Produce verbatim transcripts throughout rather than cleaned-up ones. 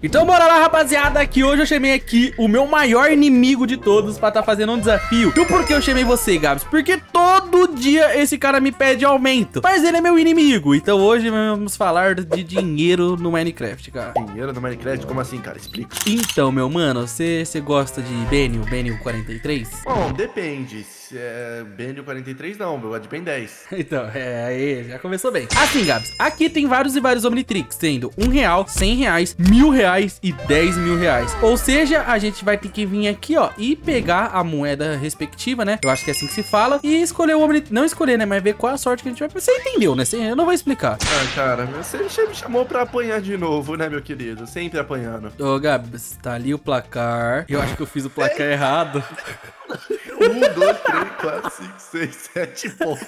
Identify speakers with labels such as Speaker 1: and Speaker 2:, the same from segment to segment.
Speaker 1: Então bora lá, rapaziada, que hoje eu chamei aqui o meu maior inimigo de todos pra tá fazendo um desafio. E por que eu chamei você, Gabs? Porque todo dia esse cara me pede aumento, mas ele é meu inimigo. Então hoje vamos falar de dinheiro no Minecraft, cara.
Speaker 2: Dinheiro no Minecraft? Como assim, cara? Explica.
Speaker 1: Então, meu mano, você gosta de Benio, Benio quarenta e três?
Speaker 2: Bom, depende. Se é Benio quarenta e três, não. Eu gosto de Ben dez.
Speaker 1: Então, é, aí, já começou bem. Assim, Gabs, aqui tem vários e vários Omnitrix, sendo um real, cem reais, mil reais e dez mil reais. Ou seja, a gente vai ter que vir aqui, ó, e pegar a moeda respectiva, né? Eu acho que é assim que se fala. E escolher o Omnitrix. Não escolher, né? Mas ver qual a sorte que a gente vai... Você entendeu, né? Eu não vou explicar.
Speaker 2: Ah, cara, você me chamou pra apanhar de novo, né, meu querido? Sempre apanhando.
Speaker 1: Ô, Gabs, tá ali o placar. Eu acho que eu fiz o placar é. errado.
Speaker 2: Um, dois, três, quatro, cinco, seis, sete pontos,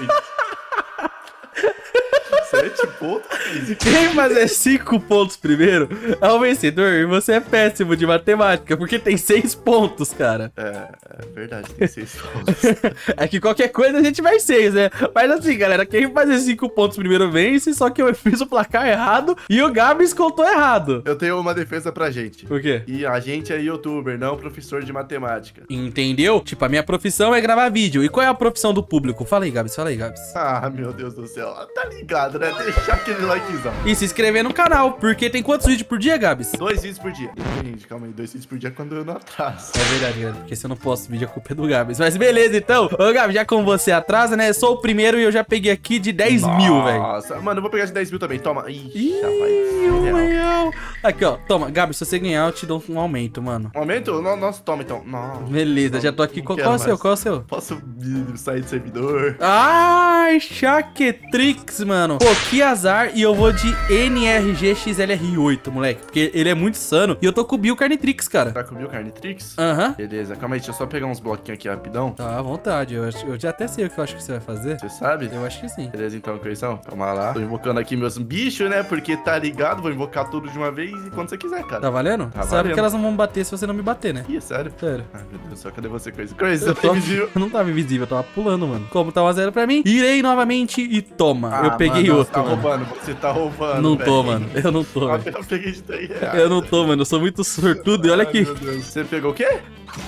Speaker 2: Sete pontos.
Speaker 1: Quem fazer cinco pontos primeiro é o vencedor. E você é péssimo de matemática, porque tem seis pontos, cara.
Speaker 2: É, é verdade, tem seis pontos.
Speaker 1: É que qualquer coisa a gente vai seis, né? Mas assim, galera, quem fazer cinco pontos primeiro vence, só que eu fiz o placar errado e o Gabs contou errado.
Speaker 2: Eu tenho uma defesa pra gente.
Speaker 1: Por quê?
Speaker 2: E a gente é youtuber, não professor de matemática.
Speaker 1: Entendeu? Tipo, a minha profissão é gravar vídeo. E qual é a profissão do público? Fala aí, Gabs, fala aí, Gabs.
Speaker 2: Ah, meu Deus do céu. Tá ligado, né? Deixar aquele likezão.
Speaker 1: E se inscrever no canal, porque tem quantos vídeos por dia, Gabs?
Speaker 2: Dois vídeos por dia. Gente, calma aí, dois vídeos por dia é quando eu não atraso.
Speaker 1: É verdade, galera, porque se eu não posto vídeo, a culpa é do Gabs. Mas beleza, então. Ô, Gabs, já como você atrasa, né? Sou o primeiro e eu já peguei aqui de dez mil, velho.
Speaker 2: Nossa, mano, eu vou pegar de dez mil também. Toma. Ih,
Speaker 1: Ih,
Speaker 2: rapaz.
Speaker 1: um real. Aqui, ó. Toma, Gabs, se você ganhar, eu te dou um aumento, mano.
Speaker 2: Um aumento? Nossa, toma então. Nossa.
Speaker 1: Beleza, já tô aqui. Qual, qual é o seu? Qual é o seu?
Speaker 2: Posso sair do servidor?
Speaker 1: Ai, Chaquetrix, mano. Pô, que azar. E eu vou de N R G X L R oito, moleque. Porque ele é muito insano. E eu tô com o Bio Carnitrix, cara.
Speaker 2: Tá com o Bio Carnitrix?
Speaker 1: Aham. Uhum.
Speaker 2: Beleza, calma aí, deixa eu só pegar uns bloquinhos aqui rapidão.
Speaker 1: Tá, à vontade. Eu, eu já até sei o que eu acho que você vai fazer.
Speaker 2: Você sabe?
Speaker 1: Eu acho que sim.
Speaker 2: Beleza, então, Coisão. Calma lá. Tô invocando aqui meus bichos, né? Porque tá ligado, vou invocar tudo de uma vez e quando você quiser, cara.
Speaker 1: Tá valendo?
Speaker 2: Tá
Speaker 1: Sabe
Speaker 2: valendo.
Speaker 1: que elas não vão bater se você não me bater, né?
Speaker 2: Ih, sério?
Speaker 1: Sério.
Speaker 2: Ai, meu Deus do céu, cadê você, Coisa? Coisa,
Speaker 1: Eu
Speaker 2: tá
Speaker 1: tô...
Speaker 2: invisível.
Speaker 1: Eu não tava invisível, eu tava pulando, mano. Como tá um a zero pra mim, irei novamente e toma.
Speaker 2: Ah,
Speaker 1: eu peguei
Speaker 2: mano,
Speaker 1: outro,
Speaker 2: tá
Speaker 1: mano.
Speaker 2: roubando, você tá roubando,
Speaker 1: Não
Speaker 2: velho.
Speaker 1: tô, mano. Eu não tô,
Speaker 2: Ah,
Speaker 1: velho.
Speaker 2: eu peguei de três reais.
Speaker 1: Eu não tô, mano. Eu sou muito sortudo. E olha
Speaker 2: Ai,
Speaker 1: aqui.
Speaker 2: meu Deus. Você pegou o quê?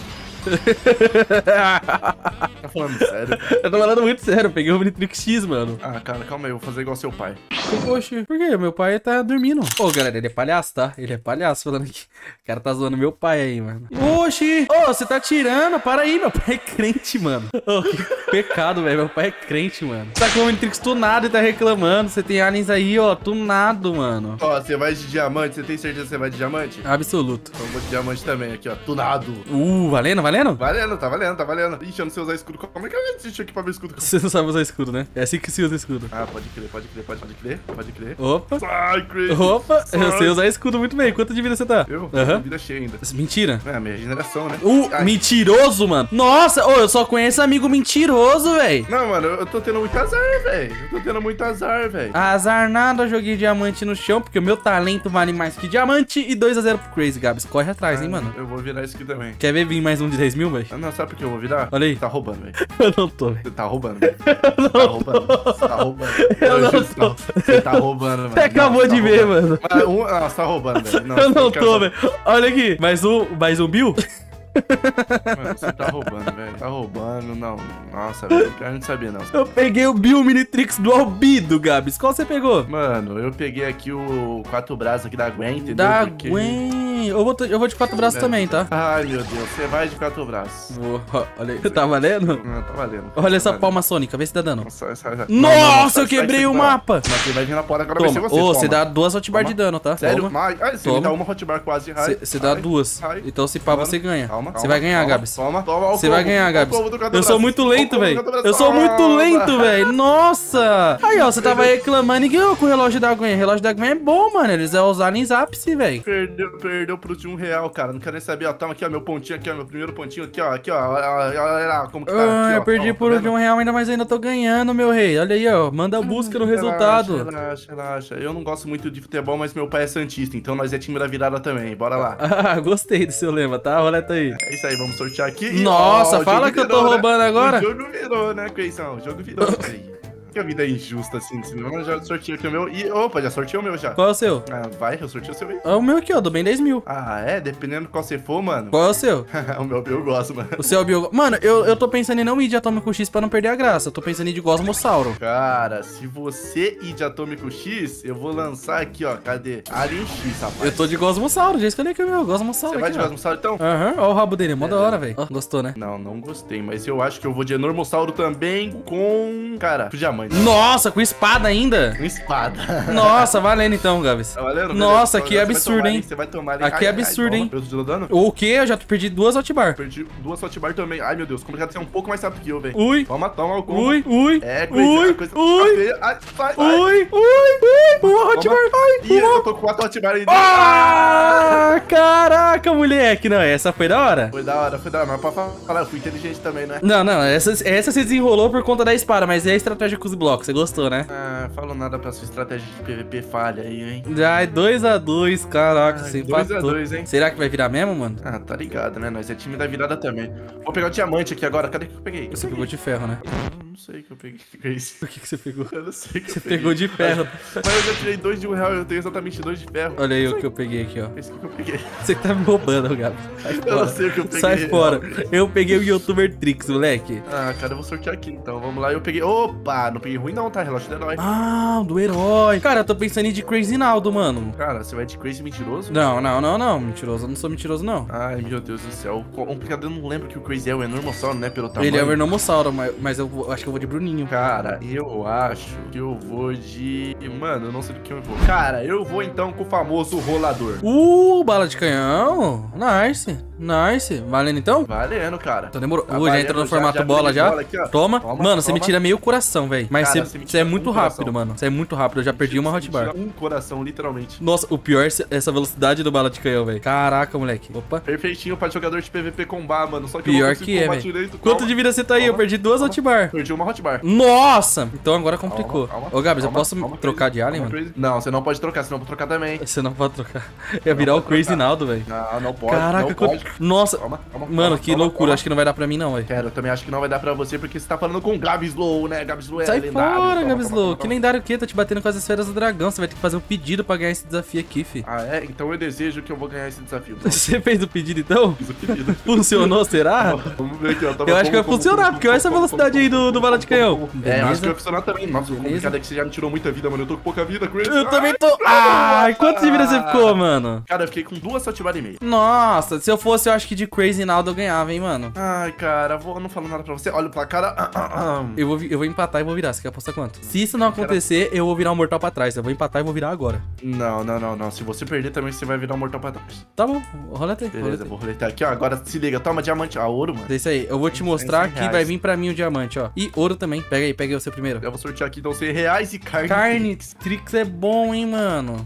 Speaker 2: Tá falando sério?
Speaker 1: Eu tô falando muito sério. Eu peguei o Omnitrix X, mano.
Speaker 2: Ah, cara, calma aí, eu vou fazer igual seu pai.
Speaker 1: Oxe, por quê? Meu pai tá dormindo. Ô, galera, ele é palhaço, tá? Ele é palhaço falando aqui. O cara tá zoando meu pai aí, mano. Oxi! Ô, você tá tirando? Para aí, meu pai é crente, mano. Ô, que pecado, velho. Meu pai é crente, mano. Tá com o Omnitrix tunado e tá reclamando. Você tem aliens aí, ó, tunado, mano.
Speaker 2: Ó, você vai de diamante, você tem certeza que você vai de diamante?
Speaker 1: Absoluto.
Speaker 2: Então eu vou de diamante também, aqui, ó, tunado.
Speaker 1: Uh, valendo, valendo?
Speaker 2: Valendo, tá valendo, tá valendo. Ixi, eu não sei usar escudo. Como é que eu assisti aqui pra ver escudo?
Speaker 1: Você não sabe usar escudo, né? É assim que se usa escudo.
Speaker 2: Ah, pode crer, pode crer, pode crer, pode crer.
Speaker 1: Opa.
Speaker 2: Sai, Crazy.
Speaker 1: Opa,
Speaker 2: Sai.
Speaker 1: eu sei usar escudo muito bem. Quanta de vida você tá?
Speaker 2: Eu?
Speaker 1: Aham.
Speaker 2: Vida cheia ainda.
Speaker 1: Mentira.
Speaker 2: É, a minha regeneração, né?
Speaker 1: Uh,
Speaker 2: Ai.
Speaker 1: mentiroso, mano. Nossa, ô, eu só conheço amigo mentiroso, velho.
Speaker 2: Não, mano, eu tô tendo muito azar, velho. Eu tô tendo muito azar, velho.
Speaker 1: Azar nada, joguei diamante no chão, porque o meu talento vale mais que diamante. E dois a zero pro Crazy, Gabs. Corre atrás, hein, mano.
Speaker 2: Eu vou virar isso aqui também.
Speaker 1: Quer ver vir mais um de dez mil, velho?
Speaker 2: Ah, não, sabe por que eu vou virar?
Speaker 1: Olha aí.
Speaker 2: Você tá roubando, velho.
Speaker 1: Eu não tô, velho.
Speaker 2: Você tá roubando, velho. Você tá roubando. Você tá roubando.
Speaker 1: Eu não
Speaker 2: juro,
Speaker 1: tô.
Speaker 2: Você tá roubando, mano.
Speaker 1: Você acabou
Speaker 2: Não,
Speaker 1: de
Speaker 2: tá
Speaker 1: ver,
Speaker 2: roubando.
Speaker 1: mano.
Speaker 2: Ah, um, ah, você tá roubando, velho.
Speaker 1: Eu não
Speaker 2: você
Speaker 1: tô,
Speaker 2: tá-
Speaker 1: velho. Olha aqui. Mais um, mais um Bill?
Speaker 2: Mano, você tá roubando, velho. Tá roubando, não. Nossa, velho. Eu não sabia, não.
Speaker 1: Eu peguei o Bill Minitrix do Albido, Gabs. Qual você pegou?
Speaker 2: Mano, eu peguei aqui o quatro braços aqui da Gwen, entendeu?
Speaker 1: Da
Speaker 2: Porque-
Speaker 1: Gwen. Eu vou, eu vou de quatro braços
Speaker 2: É.
Speaker 1: também, tá?
Speaker 2: Ai, meu Deus. Você vai de quatro braços.
Speaker 1: Vou, ó, olha aí. Tá valendo?
Speaker 2: Não, tá valendo.
Speaker 1: Olha essa
Speaker 2: Tá valendo.
Speaker 1: palma sônica, vê se dá dano.
Speaker 2: Nossa, essa- essa-
Speaker 1: Nossa,
Speaker 2: Não, não, não,
Speaker 1: eu
Speaker 2: sai-
Speaker 1: quebrei
Speaker 2: sai
Speaker 1: o
Speaker 2: fora.
Speaker 1: mapa.
Speaker 2: Mas você vai vir na porta, agora vai ser
Speaker 1: Toma.
Speaker 2: você.
Speaker 1: Ô, você
Speaker 2: toma.
Speaker 1: dá duas hotbar de
Speaker 2: Toma.
Speaker 1: dano, tá?
Speaker 2: Sério?
Speaker 1: Toma.
Speaker 2: Ai, ai, você
Speaker 1: Toma.
Speaker 2: me dá uma hotbar quase. Ai,
Speaker 1: Você dá
Speaker 2: ai,
Speaker 1: duas.
Speaker 2: ai.
Speaker 1: Então se pá,
Speaker 2: Mano,
Speaker 1: você ganha.
Speaker 2: Calma,
Speaker 1: Você
Speaker 2: calma,
Speaker 1: vai ganhar,
Speaker 2: calma,
Speaker 1: Gabs.
Speaker 2: Toma, toma.
Speaker 1: Você vai ganhar, Gabs. Eu sou muito lento, velho. Eu sou muito lento, velho. Nossa. Aí, ó, você tava reclamando e ganhou com o relógio da Gwen. O relógio da Gwen é bom, mano. Eles é usar em ápice, velho.
Speaker 2: Perdeu, perdeu pro de um real, cara. Não quero nem saber, ó. Toma aqui, ó, meu pontinho aqui, ó. Meu primeiro pontinho aqui, ó. Aqui, ó. Olha, olha, olha lá como que tá.
Speaker 1: Ah,
Speaker 2: aqui, ó.
Speaker 1: eu perdi
Speaker 2: Ó,
Speaker 1: por
Speaker 2: tá
Speaker 1: um de
Speaker 2: vendo?
Speaker 1: um real ainda, mas ainda tô ganhando, meu rei. Olha aí, ó. Manda a busca no resultado.
Speaker 2: Relaxa, relaxa. Eu não gosto muito de futebol, mas meu pai é santista, então nós é time da virada também. Bora lá.
Speaker 1: Ah, gostei do seu lema, tá? Roleta aí.
Speaker 2: É isso aí, vamos sortear aqui.
Speaker 1: Nossa,
Speaker 2: Ó, o
Speaker 1: fala
Speaker 2: jogo
Speaker 1: que eu tô
Speaker 2: virou, né?
Speaker 1: roubando agora.
Speaker 2: O jogo virou, né, Cleison? O jogo virou. Aí. que a vida é injusta assim? Senão eu já sorteei aqui o meu. E, opa, já sorteei o meu já.
Speaker 1: Qual é o seu?
Speaker 2: Ah, vai, eu sorteei o seu aí.
Speaker 1: É o meu aqui, ó, do bem dez mil.
Speaker 2: Ah, é? Dependendo de qual você for, mano.
Speaker 1: Qual é o seu?
Speaker 2: O meu eu gosto, mano.
Speaker 1: O seu é o Bio... Mano, eu, eu tô pensando em não ir de Atômico X pra não perder a graça. Eu tô pensando em ir de Gosmossauro.
Speaker 2: Cara, se você ir de Atômico X, eu vou lançar aqui, ó. Cadê? Alien X, rapaz.
Speaker 1: Eu tô de Gosmossauro, já escolhi aqui o meu. Gosmossauro
Speaker 2: Você vai
Speaker 1: aqui,
Speaker 2: de
Speaker 1: ó.
Speaker 2: Gosmossauro, então?
Speaker 1: Aham, ó o rabo dele, mó da hora, velho. Ó, gostou, né?
Speaker 2: Não, não gostei, mas eu acho que eu vou de Enormossauro também com... Cara, com diamante.
Speaker 1: Nossa, com espada ainda.
Speaker 2: Com espada.
Speaker 1: Nossa, valendo então, Gabs.
Speaker 2: Tá valendo?
Speaker 1: Nossa,
Speaker 2: Beleza.
Speaker 1: aqui é
Speaker 2: Você vai
Speaker 1: absurdo,
Speaker 2: tomar,
Speaker 1: hein?
Speaker 2: Você vai tomar,
Speaker 1: Aqui é absurdo, hein?
Speaker 2: Eu tô dando?
Speaker 1: O quê? Eu já perdi duas Hotbar.
Speaker 2: Perdi duas hotbar também. Ai, meu Deus, complicado ser um pouco mais rápido que eu, velho.
Speaker 1: Ui.
Speaker 2: Toma, toma o combo.
Speaker 1: Ui, ui.
Speaker 2: É, coisa,
Speaker 1: ui,
Speaker 2: coisa
Speaker 1: ui.
Speaker 2: feia. Ai, sai, ai.
Speaker 1: Ui, ui, ui. Uma Hotbar. Ai,
Speaker 2: Ih,
Speaker 1: uma...
Speaker 2: eu tô com quatro hotbar aí.
Speaker 1: Ah, caraca, moleque. Não, essa foi da hora.
Speaker 2: Foi da hora, foi da hora. Mas pra falar, eu fui inteligente também, né?
Speaker 1: Não, não, essa, essa você desenrolou por conta da espada, mas é a estratégia com os blocos, você gostou, né?
Speaker 2: Ah, falo nada pra sua estratégia de P V P falha aí, hein?
Speaker 1: Ai, dois a dois, caraca,
Speaker 2: Ai,
Speaker 1: você
Speaker 2: dois
Speaker 1: empatou.
Speaker 2: a dois, hein?
Speaker 1: Será que vai virar mesmo, mano?
Speaker 2: Ah, tá ligado, né? Nós é time da virada também. Vou pegar o diamante aqui agora. Cadê que eu peguei?
Speaker 1: Você pegou de ferro, né?
Speaker 2: Eu não sei que eu peguei. O que é isso?
Speaker 1: Por que, que você pegou?
Speaker 2: Eu não sei que
Speaker 1: Você
Speaker 2: eu peguei.
Speaker 1: pegou de ferro.
Speaker 2: Mas eu já tirei dois de um real e eu tenho exatamente dois de ferro.
Speaker 1: Olha aí o que eu peguei aqui, ó.
Speaker 2: Esse que eu peguei.
Speaker 1: Você tá me roubando, Gabi. Sai
Speaker 2: Eu
Speaker 1: fora.
Speaker 2: não sei o que eu peguei.
Speaker 1: Sai fora. Eu peguei o YouTuber Trix, moleque.
Speaker 2: Ah, cara, eu vou sortear aqui então. Vamos lá, eu peguei. Opa, não peguei ruim não, tá? Relógio do herói.
Speaker 1: Ah, do herói. Cara, eu tô pensando em ir de Crazy Naldo, mano.
Speaker 2: Cara, você vai de Crazy mentiroso?
Speaker 1: Não, não, não, não. Mentiroso. Eu não sou mentiroso, não.
Speaker 2: Ai, meu Deus do céu. Complicado, eu não lembro que o Crazy é o Enormossauro, né? Pelo tamanho.
Speaker 1: Ele é o Vernomossauro, mas, mas eu vou- acho que eu vou de Bruninho.
Speaker 2: Cara, eu acho que eu vou de... Mano, eu não sei do que eu vou. Cara, eu vou então com o famoso rolador.
Speaker 1: Uh, bala de canhão. Nice. Nice. Valendo então?
Speaker 2: Valendo, cara.
Speaker 1: Então demorou.
Speaker 2: Tá
Speaker 1: Uh, já
Speaker 2: valendo,
Speaker 1: entrou no
Speaker 2: já-
Speaker 1: formato
Speaker 2: já
Speaker 1: bola
Speaker 2: peguei
Speaker 1: já.
Speaker 2: bola aqui, ó.
Speaker 1: Toma.
Speaker 2: Toma,
Speaker 1: Mano, você me
Speaker 2: toma.
Speaker 1: tira meio coração, velho. Mas
Speaker 2: Cara,
Speaker 1: você,
Speaker 2: você me
Speaker 1: você é
Speaker 2: tira
Speaker 1: muito
Speaker 2: um
Speaker 1: rápido,
Speaker 2: coração.
Speaker 1: mano. Você é muito rápido. Eu já perdi uma
Speaker 2: Você
Speaker 1: hotbar.
Speaker 2: tira Um coração, literalmente.
Speaker 1: Nossa, o pior é esse- essa velocidade do bala de canhão, velho. Caraca, moleque. Opa.
Speaker 2: Perfeitinho pra jogador de P V P combar, mano. Só que
Speaker 1: Pior
Speaker 2: eu não consigo
Speaker 1: que é,
Speaker 2: combar
Speaker 1: velho.
Speaker 2: direito.
Speaker 1: Quanto
Speaker 2: Calma.
Speaker 1: de vida você tá aí? Eu
Speaker 2: Calma.
Speaker 1: perdi duas
Speaker 2: Calma.
Speaker 1: hotbar.
Speaker 2: Perdi uma hotbar.
Speaker 1: Nossa! Então agora complicou.
Speaker 2: Calma,
Speaker 1: Ô, Gabs, eu
Speaker 2: calma,
Speaker 1: posso
Speaker 2: calma,
Speaker 1: trocar
Speaker 2: Crazy.
Speaker 1: de alien,
Speaker 2: Calma,
Speaker 1: mano?
Speaker 2: Crazy. Não, você não pode trocar, senão eu vou trocar também.
Speaker 1: Você não pode trocar. Ia virar o Crazy Naldo, velho.
Speaker 2: Não, não pode.
Speaker 1: Caraca,
Speaker 2: não
Speaker 1: quanto...
Speaker 2: pode.
Speaker 1: Nossa.
Speaker 2: Calma, calma,
Speaker 1: Mano,
Speaker 2: calma,
Speaker 1: que
Speaker 2: calma,
Speaker 1: loucura.
Speaker 2: calma.
Speaker 1: Acho que não vai dar pra mim, não, velho.
Speaker 2: Quero, eu também acho que não vai dar pra você, porque você tá falando com o Gabslow, né? Gabslow é
Speaker 1: Sai
Speaker 2: lendário.
Speaker 1: fora,
Speaker 2: Calma,
Speaker 1: Gabslow.
Speaker 2: calma, calma,
Speaker 1: Que
Speaker 2: calma.
Speaker 1: lendário o quê? Tá te batendo com as esferas do dragão. Você vai ter que fazer um pedido pra ganhar esse desafio aqui, fi.
Speaker 2: Ah, é? Então eu desejo que eu vou ganhar esse desafio.
Speaker 1: Você fez o pedido, então?
Speaker 2: Fiz o pedido.
Speaker 1: Funcionou, será?
Speaker 2: Vamos ver aqui, ó. Toma,
Speaker 1: Eu acho que vai
Speaker 2: como,
Speaker 1: funcionar,
Speaker 2: como,
Speaker 1: porque olha essa
Speaker 2: como,
Speaker 1: velocidade
Speaker 2: como,
Speaker 1: aí do, do bala de canhão.
Speaker 2: É, eu acho que
Speaker 1: Beleza?
Speaker 2: vai funcionar também. Nossa, o
Speaker 1: Beleza.
Speaker 2: complicado é que você já me tirou muita vida, mano. Eu tô com pouca vida, Chris.
Speaker 1: Eu também tô... Ai, quantos de vida você ficou, mano?
Speaker 2: Cara, eu fiquei com duas hotbar e meia.
Speaker 1: Nossa, se eu fosse, eu acho que de Crazy Naldo eu ganhava, hein, mano.
Speaker 2: Ai, cara, vou, eu não falo nada pra você. Olha pra cara.
Speaker 1: Eu vou, vi- eu vou empatar e vou virar. Você quer apostar quanto? Se isso não acontecer, eu vou virar um mortal pra trás. Eu vou empatar e vou virar agora.
Speaker 2: Não, não, não, não. Se você perder também, você vai virar um mortal pra trás.
Speaker 1: Tá bom, roleta aí.
Speaker 2: Beleza,
Speaker 1: roleta aí.
Speaker 2: vou roletar aqui, ó. Agora se liga, toma diamante. Ah, ouro, mano.
Speaker 1: É isso aí, eu vou te mostrar
Speaker 2: cem
Speaker 1: que
Speaker 2: reais.
Speaker 1: vai vir pra mim o diamante, ó. E ouro também. Pega aí, pega aí o seu primeiro.
Speaker 2: Eu vou sortear aqui então cem reais e carne.
Speaker 1: Carne, Trix é bom, hein, mano.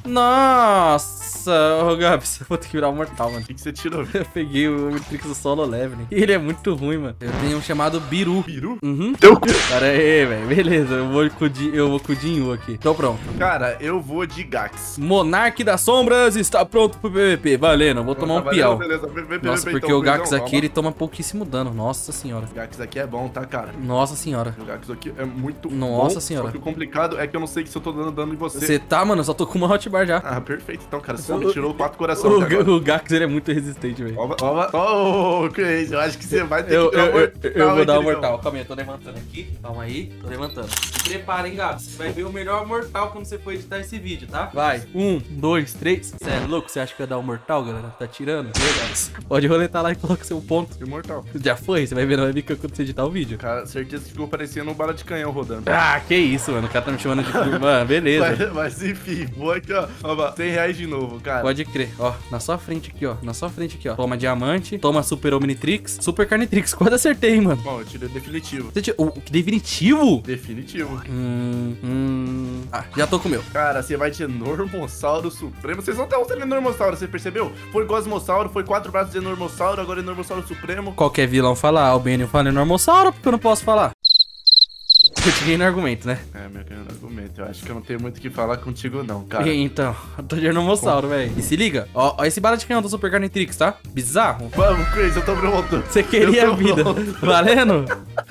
Speaker 1: Nossa, ô Gabs, eu vou ter que virar um mortal, mano.
Speaker 2: O que que você tirou?
Speaker 1: Eu peguei o Trix do solo leveling. E ele é muito ruim, mano. Eu tenho um chamado Biru.
Speaker 2: Piru?
Speaker 1: Uhum.
Speaker 2: Teu cu.
Speaker 1: Pera aí, velho. Beleza, eu vou com o Di- eu vou com o Dinho aqui. Tô pronto.
Speaker 2: Cara, eu vou de Gax.
Speaker 1: Monarque das Sombras está pronto pro P V P. Valendo, vou tomar um
Speaker 2: Tá
Speaker 1: piau.
Speaker 2: valendo? Beleza, vem, vem,
Speaker 1: Nossa,
Speaker 2: vem,
Speaker 1: porque
Speaker 2: então,
Speaker 1: o Gax
Speaker 2: Crisão,
Speaker 1: aqui,
Speaker 2: calma.
Speaker 1: ele toma pouquíssimo dano. Nossa senhora.
Speaker 2: O Gax aqui é bom, tá, cara?
Speaker 1: Nossa senhora.
Speaker 2: O Gax aqui é muito
Speaker 1: Nossa
Speaker 2: bom.
Speaker 1: senhora.
Speaker 2: Só que o complicado é que eu não sei se eu tô dando dano em você.
Speaker 1: Você tá, mano? Eu só tô com uma hotbar já.
Speaker 2: Ah, perfeito. Então, cara, você só me
Speaker 1: O-
Speaker 2: tirou quatro
Speaker 1: O,
Speaker 2: corações até agora.
Speaker 1: o Gax, ele é muito resistente, velho.
Speaker 2: Toma, toma. Oh, Crazy, eu acho que você vai ter
Speaker 1: Eu,
Speaker 2: que
Speaker 1: eu,
Speaker 2: dar um
Speaker 1: eu,
Speaker 2: mortal,
Speaker 1: eu vou
Speaker 2: hein,
Speaker 1: dar um
Speaker 2: queridão?
Speaker 1: mortal. Calma aí, eu tô levantando aqui. Calma aí, tô levantando. Se prepara, hein, Gabs. Você vai ver o melhor mortal quando você for editar esse vídeo, tá? Vai. Um, dois, três. Você é louco? Você acha que vai dar um mortal, galera? Tá tirando? Pode roletar lá e coloca seu ponto.
Speaker 2: Imortal.
Speaker 1: Já foi? Você vai ver na webcam quando você editar o vídeo.
Speaker 2: Cara, certeza que ficou parecendo um bala de canhão rodando.
Speaker 1: Ah, que isso, mano. O cara tá me chamando de... Mano, beleza.
Speaker 2: Mas, mas enfim, vou aqui, ó. Ó, ó, cem reais de novo, cara.
Speaker 1: Pode crer, ó, na sua frente aqui, ó, na sua frente aqui, ó. Toma diamante, toma super Omnitrix, super Carnitrix, quase acertei, hein, mano.
Speaker 2: Bom, eu tirei o definitivo.
Speaker 1: Você tira- o, o definitivo?
Speaker 2: Definitivo.
Speaker 1: Hum, hum... Ah, já tô com o meu.
Speaker 2: Cara, você vai de Enormossauro Supremo. Vocês não estão usando Enormossauro, você percebeu? Foi Gosmossauro, foi quatro braços de Enormossauro, agora Enormossauro Supremo.
Speaker 1: Qualquer vilão falar, o Benio fala Enormossauro, porque eu não posso falar. Eu te ganhei no argumento, né?
Speaker 2: É, meu grande argumento. Eu acho que eu não tenho muito o que falar contigo, não, cara.
Speaker 1: E, então, eu tô de Ornomossauro, velho. E se liga, ó, ó esse bala de canhão do Super Carnitrix, tá? Bizarro.
Speaker 2: Vamos, Crazy, eu tô pronto.
Speaker 1: Você queria
Speaker 2: Eu tô
Speaker 1: vida.
Speaker 2: pronto.
Speaker 1: Valendo?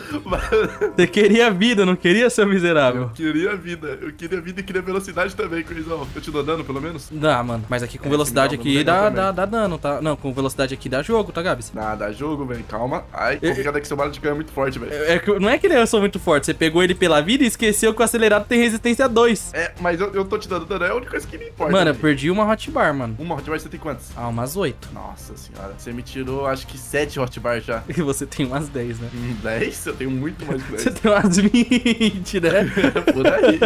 Speaker 1: Você queria vida, não queria, seu miserável?
Speaker 2: Eu queria vida. Eu queria vida e queria velocidade também, Crazão. Eu te dou dano, pelo menos?
Speaker 1: Dá, mano. Mas aqui com
Speaker 2: É,
Speaker 1: velocidade
Speaker 2: esse
Speaker 1: aqui
Speaker 2: não,
Speaker 1: dá,
Speaker 2: não
Speaker 1: dá, dá dano, tá? Não, com velocidade aqui dá jogo, tá, Gabs?
Speaker 2: Nada, jogo, velho. Calma. Ai,
Speaker 1: Eu-
Speaker 2: complicado é que seu bala de canhão é muito forte, velho.
Speaker 1: É, que- não é que eu sou muito forte, você pegou ele pela vida e esqueceu que o acelerado tem resistência dois.
Speaker 2: É, mas eu, eu tô te dando dano, é a única coisa que me importa.
Speaker 1: Mano, eu
Speaker 2: velho.
Speaker 1: perdi uma hotbar, mano.
Speaker 2: Uma hotbar você tem quantos?
Speaker 1: Ah, umas oito.
Speaker 2: Nossa senhora, você me tirou acho que sete hotbar já.
Speaker 1: E você tem umas dez, né?
Speaker 2: Hum, dez? Eu tenho muito mais que
Speaker 1: Você
Speaker 2: dez.
Speaker 1: tem umas vinte, né?
Speaker 2: Por aí.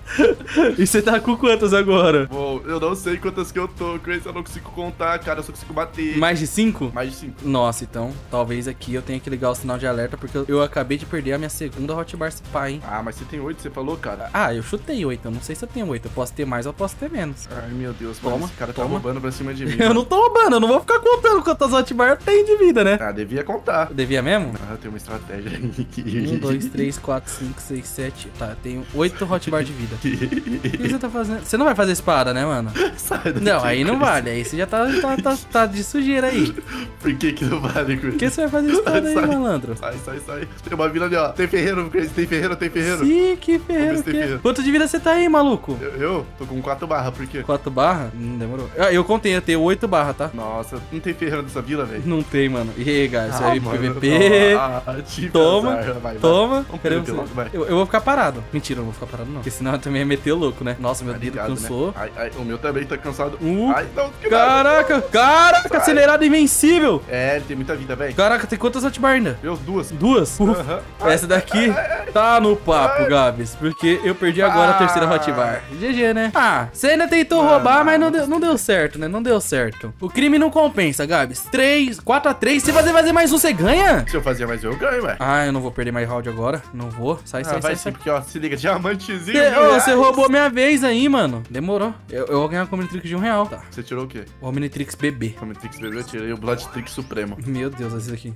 Speaker 1: E você tá com quantas agora?
Speaker 2: Bom, eu não sei quantas que eu tô, Crazy, eu não consigo contar, cara, eu só consigo bater.
Speaker 1: Mais de cinco?
Speaker 2: Mais de cinco.
Speaker 1: Nossa, então, talvez aqui eu tenha que ligar o sinal de alerta, porque eu, eu acabei de perder a minha segunda hotbar se pá, hein?
Speaker 2: Ah, mas você tem oito, você falou, cara.
Speaker 1: Ah, eu chutei oito, eu não sei se eu tenho oito. Eu posso ter mais ou posso ter menos.
Speaker 2: Ai, meu Deus,
Speaker 1: Toma,
Speaker 2: mano, esse cara tá
Speaker 1: toma.
Speaker 2: roubando pra cima de mim.
Speaker 1: Eu não tô roubando, eu não vou ficar contando quantas hotbar eu tenho de vida, né?
Speaker 2: Ah, devia contar.
Speaker 1: Eu devia mesmo?
Speaker 2: Ah, eu tenho uma estratégia.
Speaker 1: Um, dois, três, quatro, cinco, seis, sete. Tá, eu tenho oito hotbar de vida. O que você tá fazendo? Você não vai fazer espada, né, mano?
Speaker 2: Sai daqui,
Speaker 1: Não, aí não
Speaker 2: Crazy.
Speaker 1: vale. Aí você já tá, tá, tá, tá de sujeira aí.
Speaker 2: Por que que não vale, Crazy?
Speaker 1: Por que você vai fazer espada aí,
Speaker 2: Sai.
Speaker 1: malandro?
Speaker 2: Sai, sai, sai. Tem uma vila ali, ó. Tem ferreiro, Crazy. Tem ferreiro, tem ferreiro.
Speaker 1: Sim, que
Speaker 2: Vamos
Speaker 1: ferreiro
Speaker 2: ver se
Speaker 1: que
Speaker 2: tem
Speaker 1: é.
Speaker 2: ferreiro.
Speaker 1: Quanto de vida você tá aí, maluco?
Speaker 2: Eu, eu tô com quatro barras, por quê?
Speaker 1: quatro barra? Hum, demorou. Ah, eu contei, eu tenho oito barra, tá?
Speaker 2: Nossa, não tem ferreiro nessa vila, velho.
Speaker 1: Não tem, mano. E aí, guys, você
Speaker 2: Ah,
Speaker 1: vai pro
Speaker 2: mano,
Speaker 1: P V P.
Speaker 2: ah, tive
Speaker 1: Toma,
Speaker 2: azar. Vai, vai.
Speaker 1: Toma.
Speaker 2: Vamos
Speaker 1: Cadê
Speaker 2: P V P
Speaker 1: você?
Speaker 2: logo, vai.
Speaker 1: Eu, eu vou ficar parado. Mentira, eu não vou ficar parado, não. Porque senão eu também ia meter o louco, né? Nossa, meu
Speaker 2: Tá
Speaker 1: dedo
Speaker 2: ligado,
Speaker 1: cansou.
Speaker 2: né? Ai, ai, o meu também tá cansado.
Speaker 1: Uh,
Speaker 2: Ai, não, que
Speaker 1: Caraca,
Speaker 2: nada.
Speaker 1: caraca,
Speaker 2: Sai.
Speaker 1: acelerado invencível.
Speaker 2: É, ele tem muita vida, velho.
Speaker 1: Caraca, tem quantas hotbar ainda?
Speaker 2: Meu, duas.
Speaker 1: Duas? Uf.
Speaker 2: Aham.
Speaker 1: Essa daqui tá no papo, Gabs. Porque eu perdi agora a terceira
Speaker 2: Ah.
Speaker 1: hotbar. G G, né? Ah, você ainda tentou
Speaker 2: Mano,
Speaker 1: roubar, mas não
Speaker 2: não
Speaker 1: deu, não deu certo, né? Não deu certo. O crime não compensa, Gabs. três, quatro a três. Se você fazer mais um, você ganha?
Speaker 2: Se eu fazer mais um, eu ganho, ué.
Speaker 1: Ah, eu não vou perder mais round agora. Não vou. Sai,
Speaker 2: Ah,
Speaker 1: sai,
Speaker 2: vai
Speaker 1: sai,
Speaker 2: sim,
Speaker 1: sai.
Speaker 2: porque, ó, se liga, diamantezinho.
Speaker 1: Cê,
Speaker 2: mil
Speaker 1: ô,
Speaker 2: reais.
Speaker 1: você roubou minha vez aí, mano. Demorou. Eu, eu vou ganhar o Omnitrix de um real. Tá.
Speaker 2: Você tirou o quê?
Speaker 1: O Omnitrix bebê.
Speaker 2: Omnitrix bebê, eu tirei o Blood Trix Supremo.
Speaker 1: Meu Deus, esse aqui.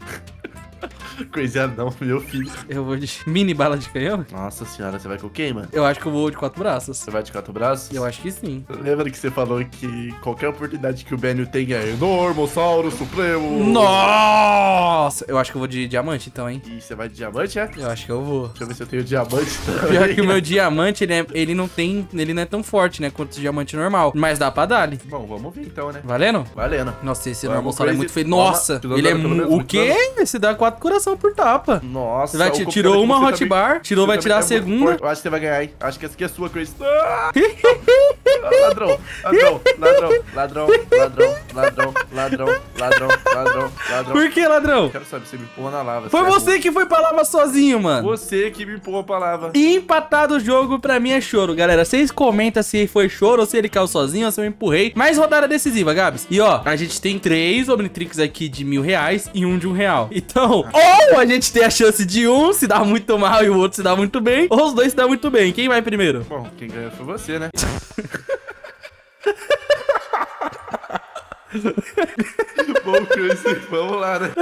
Speaker 2: Crazy não, meu filho.
Speaker 1: Eu vou de mini bala de canhão?
Speaker 2: Nossa senhora, você vai com quem, mano?
Speaker 1: Eu acho que eu vou de quatro braços.
Speaker 2: Você vai de quatro braços?
Speaker 1: Eu acho que sim.
Speaker 2: Lembra que você falou que qualquer oportunidade que o Benio tem é Enormossauro Supremo?
Speaker 1: Nossa! Eu acho que eu vou de diamante então, hein?
Speaker 2: E você vai de diamante, é?
Speaker 1: Eu acho que eu vou.
Speaker 2: Deixa eu ver se eu tenho diamante também.
Speaker 1: Pior que o meu diamante, ele, é- ele não tem. Ele não é tão forte, né? Quanto o diamante normal. Mas dá pra dar-lhe.
Speaker 2: Bom, vamos ver então, né?
Speaker 1: Valendo?
Speaker 2: Valendo.
Speaker 1: Nossa, esse
Speaker 2: Vamos,
Speaker 1: Normal é
Speaker 2: Crazy.
Speaker 1: muito feio.
Speaker 2: Toma.
Speaker 1: Nossa!
Speaker 2: Te dou
Speaker 1: Ele é.
Speaker 2: dano, pelo
Speaker 1: mu-
Speaker 2: menos,
Speaker 1: O
Speaker 2: muito
Speaker 1: quê? Esse dá quatro coração por tapa.
Speaker 2: Nossa,
Speaker 1: Você vai
Speaker 2: o
Speaker 1: te-
Speaker 2: complicado
Speaker 1: tirou
Speaker 2: é que
Speaker 1: uma
Speaker 2: você
Speaker 1: hotbar,
Speaker 2: também-
Speaker 1: tirou,
Speaker 2: você
Speaker 1: vai
Speaker 2: também
Speaker 1: tirar a
Speaker 2: é muito
Speaker 1: segunda.
Speaker 2: forte. Eu acho que você vai ganhar, hein? Acho que essa aqui é sua, Crazy. Ah! Ladrão, ladrão, ladrão, ladrão, ladrão, ladrão, ladrão, ladrão, ladrão, ladrão.
Speaker 1: Por que, ladrão?
Speaker 2: Quero saber, você me empurrou na lava.
Speaker 1: Foi
Speaker 2: é
Speaker 1: você que foi pra lava sozinho, mano.
Speaker 2: burro. Você que me empurrou pra lava.
Speaker 1: E empatado o jogo pra mim é choro, galera. Vocês comentam se foi choro ou se ele caiu sozinho ou se eu empurrei. Mais rodada decisiva, Gabs. E ó, a gente tem três Omnitrix aqui de mil reais e um de um real. Então, ou a gente tem a chance de um se dar muito mal e o outro se dá muito bem, ou os dois se dão muito bem. Quem vai primeiro?
Speaker 2: Bom, quem ganhou foi você, né? Bom, Crazy, vamos lá, né?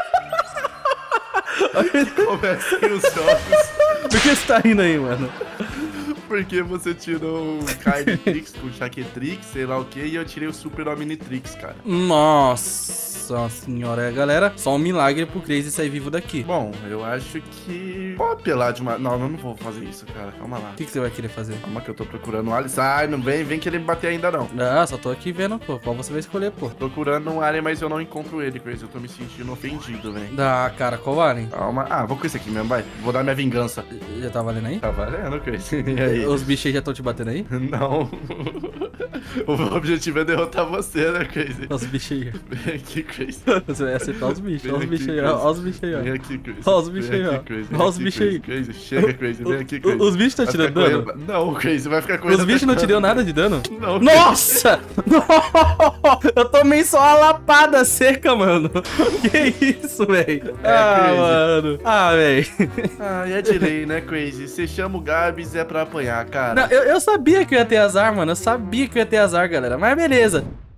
Speaker 2: Comecem os jogos.
Speaker 1: Por que você tá rindo aí, mano?
Speaker 2: Porque você tirou o Carnitrix com o Chaquetrix, sei lá o que, e eu tirei o Super Omnitrix, cara.
Speaker 1: Nossa senhora, galera. Só um milagre pro Crazy sair vivo daqui.
Speaker 2: Bom, eu acho que... Pode apelar de uma... Não, eu não vou fazer isso, cara. Calma lá.
Speaker 1: O que, que você vai querer fazer?
Speaker 2: Calma que eu tô procurando um Alice. Ai, não vem, vem querer me bater ainda, não.
Speaker 1: Ah, só tô aqui vendo, pô. Qual você vai escolher, pô?
Speaker 2: Procurando um Alien, mas eu não encontro ele, Crazy. Eu tô me sentindo ofendido, velho.
Speaker 1: Da cara, qual Alien?
Speaker 2: Calma. Ah, vou com esse aqui mesmo, vai. Vou dar minha vingança.
Speaker 1: Já tá valendo aí?
Speaker 2: Tá valendo, Crazy. E aí?
Speaker 1: Os bichos aí já estão te batendo aí?
Speaker 2: Não. O objetivo é derrotar você, né, Crazy?
Speaker 1: Os bichos aí.
Speaker 2: Vem aqui, Crazy.
Speaker 1: Você vai acertar os bichos.
Speaker 2: Vem
Speaker 1: Olha os
Speaker 2: aqui,
Speaker 1: bichos aí,
Speaker 2: Crazy.
Speaker 1: ó. Olha os bichos aí,
Speaker 2: Vem
Speaker 1: ó.
Speaker 2: aqui, Crazy.
Speaker 1: Olha os bichos
Speaker 2: Vem
Speaker 1: aí, ó.
Speaker 2: aqui, Crazy.
Speaker 1: Olha os
Speaker 2: Vem
Speaker 1: bichos
Speaker 2: aqui,
Speaker 1: aí.
Speaker 2: Crazy. Chega, Crazy. Vem aqui,
Speaker 1: O-
Speaker 2: Crazy.
Speaker 1: Os bichos estão
Speaker 2: Vai
Speaker 1: tirando
Speaker 2: ficar
Speaker 1: dano?
Speaker 2: correndo- Não, Crazy, vai ficar correndo.
Speaker 1: Os bichos não te deu nada de dano?
Speaker 2: Não.
Speaker 1: Nossa! Eu tomei só uma lapada seca, mano. Que isso, velho?
Speaker 2: É,
Speaker 1: Ah,
Speaker 2: Crazy.
Speaker 1: mano. Ah, velho.
Speaker 2: Ah, e é de lei, né, Crazy? Você chama o Gabs é pra apanhar, cara.
Speaker 1: Não, eu, eu sabia que eu ia ter azar, mano. Eu sabia que eu ia ter azar, galera. Mas beleza.